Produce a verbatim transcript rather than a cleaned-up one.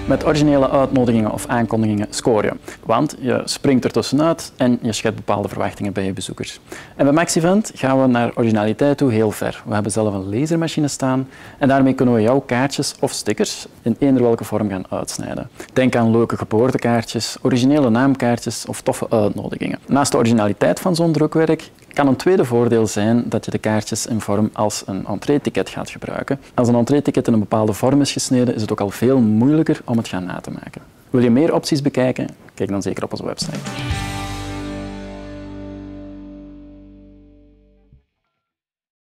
Met originele uitnodigingen of aankondigingen scoor je, want je springt er tussenuit en je schept bepaalde verwachtingen bij je bezoekers. En bij MaxEvent gaan we naar originaliteit toe heel ver. We hebben zelf een lasermachine staan en daarmee kunnen we jouw kaartjes of stickers in eender welke vorm gaan uitsnijden. Denk aan leuke geboortekaartjes, originele naamkaartjes of toffe uitnodigingen. Naast de originaliteit van zo'n drukwerk kan een tweede voordeel zijn dat je de kaartjes in vorm als een entree-ticket gaat gebruiken. Als een entree-ticket in een bepaalde vorm is gesneden, is het ook al veel moeilijker om het gaan na te maken. Wil je meer opties bekijken? Kijk dan zeker op onze website.